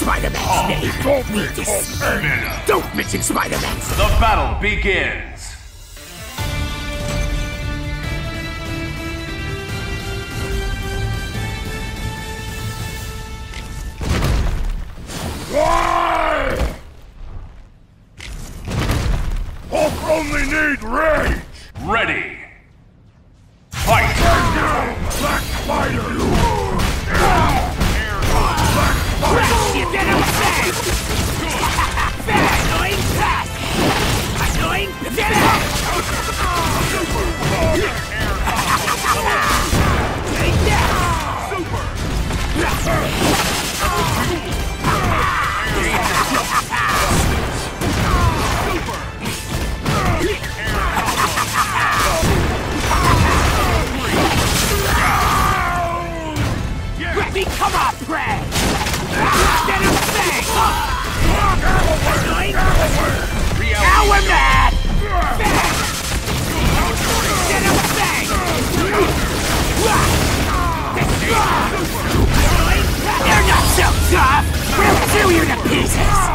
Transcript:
Spider-Man's name. Don't need this. Don't mention Spider-Man's name. The battle begins. Hulk only need rage! Ready. Fight! Black Spider! Get that out fast! Fast! Annoying fast! Annoying get out! Take that! Let me come up, Brad! Get him thing! Now we're mad! Get him thing! You're not so tough! We'll chew you to pieces!